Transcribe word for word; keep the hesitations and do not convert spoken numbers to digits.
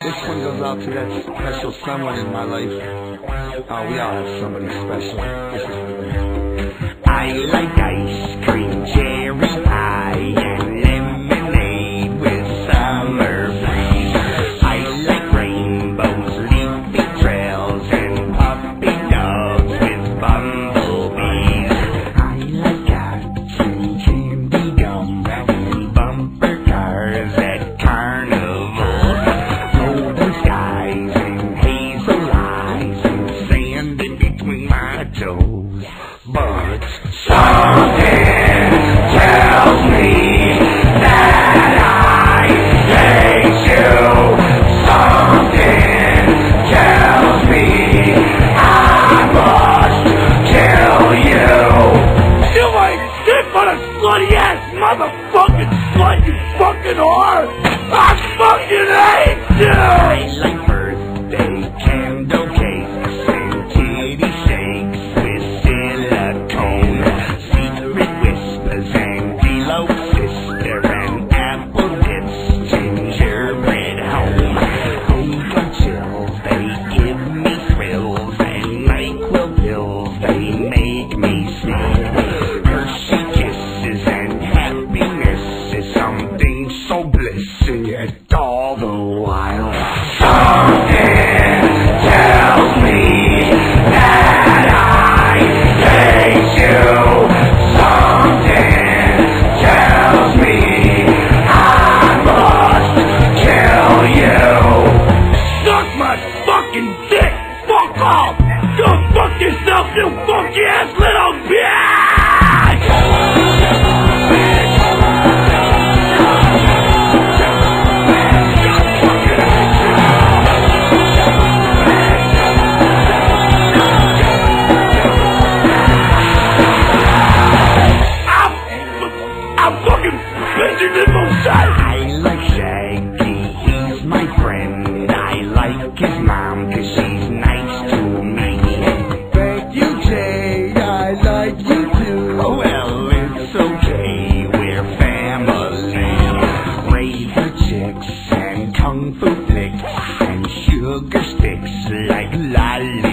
This one goes out to that special someone in my life. Oh, we all have somebody special. This is for them. I like ice cream, cherry pie, and lemonade with summer breeze. I like rainbows, leafy trails, and puppy dogs with bumblebees. I like cats and candy gum and bumper cars at carnivals. Golden skies and hazel eyes and sand in between my toes. But something tells me that I hate you. Something tells me I must kill you. You ain't shit but a slutty ass motherfucking slut, you fucking whore. I fucking hate you. I like birthday candle cakes and titty shakes with silicone, secret whispers and D-Lo sister and apple dips, gingerbread home. Home chills, they give me thrills, and NyQuil pills, they make me sing. Hershey kisses and happiness is something so blissed, yet all the while something tells me that I hate you. Something tells me I must kill you. Suck my fucking dick. Fuck off. Go fuck yourself, you funky ass little bitch. I like Shaggy, he's my friend. I like his mom cause she's nice to me. Thank you, Jay, I like you too. Oh well, it's okay, we're family. Razor chicks and kung fu flicks and sugar sticks like lollipops.